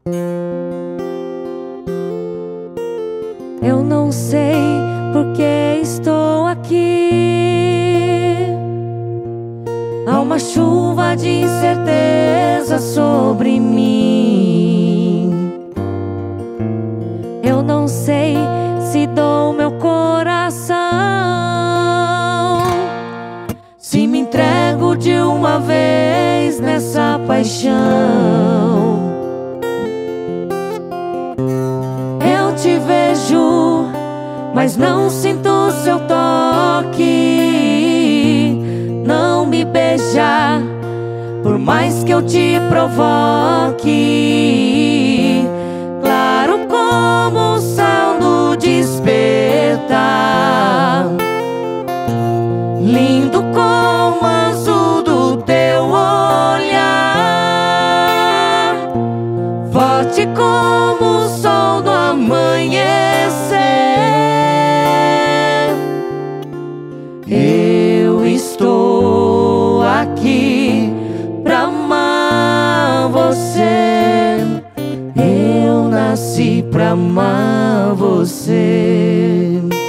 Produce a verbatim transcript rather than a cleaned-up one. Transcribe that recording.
Eu não sei por que estou aqui. Há uma chuva de incerteza sobre mim. Eu não sei se dou meu coração, se me entrego de uma vez nessa paixão. Eu te vejo, mas não sinto seu toque. Não me beija, por mais que eu te provoque. Claro como o sol no despertar, lindo como o azul do teu olhar, forte como o sol no amanhecer. Eu estou aqui pra amar você. Eu nasci pra amar você.